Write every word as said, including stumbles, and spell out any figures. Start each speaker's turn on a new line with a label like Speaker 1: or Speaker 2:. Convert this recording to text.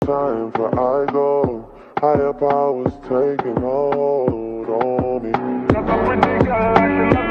Speaker 1: time for I go. Higher powers taking hold on me. Got a pretty girl, I should